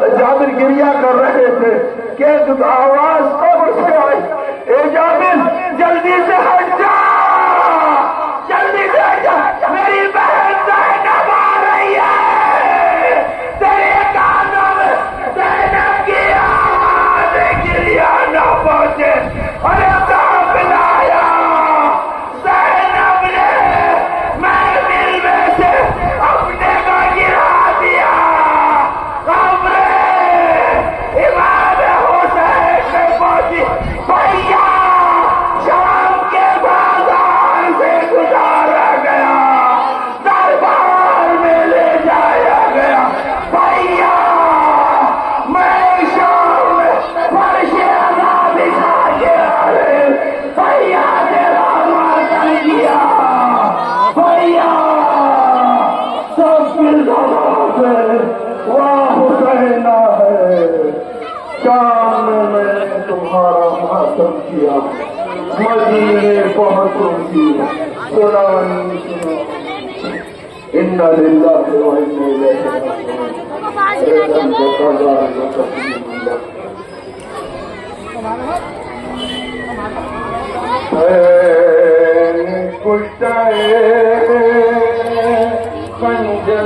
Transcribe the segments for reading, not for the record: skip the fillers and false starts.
जाबिर गिरिया कर रहे थे कि आवाज कब्र से आई, ए जाबिर जल्दी से हट जा, जल्दी से हट जा, मेरी बहन ज़ैनब आ रही है, तेरे कानों में ज़ैनब की आवाज गिरिया न पहुंचे। अरे काफिलाया ज़ैनब ने महफिल में से अपने को गिरा दिया, कब्र इमाम हुसैन में पहुंची। भैया शाम के बाजार से गुजारा गया, दरबार में ले जाया गया। भैया मैं शाम में फर्श अज़ा बिछा के आए, भैया तेरा मातम किया, भैया सब जवाब है वाह हुसैना है, शाम में मैंने तुम्हारा मातम किया, मदीने पहुंचूंगी, सुना नहीं सुना, इन्ना लिल्लाहि व इन्ना इलैहि राजिऊन। कुटाए खंजर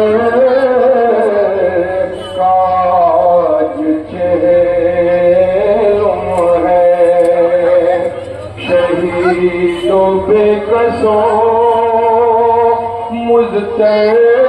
काज चेहरुम है, शहीदों पे कसों मुझतैर